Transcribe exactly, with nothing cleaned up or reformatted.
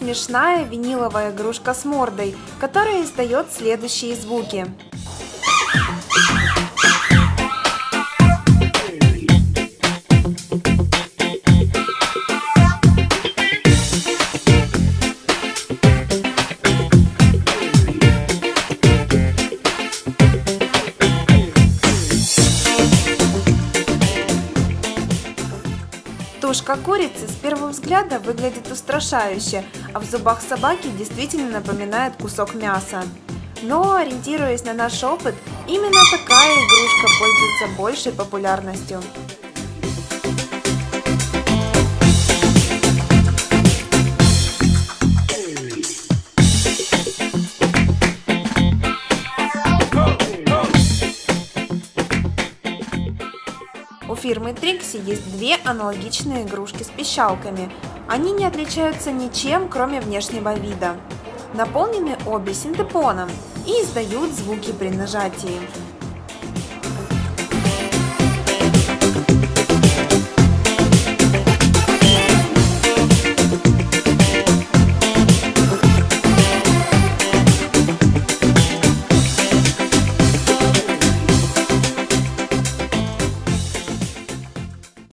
смешная виниловая игрушка с мордой, которая издает следующие звуки. Тушка курицы с первого взгляда выглядит устрашающе, а в зубах собаки действительно напоминает кусок мяса. Но, ориентируясь на наш опыт, именно такая игрушка пользуется большей популярностью. У фирмы Trixie есть две аналогичные игрушки с пищалками. Они не отличаются ничем, кроме внешнего вида. Наполнены обе синтепоном и издают звуки при нажатии.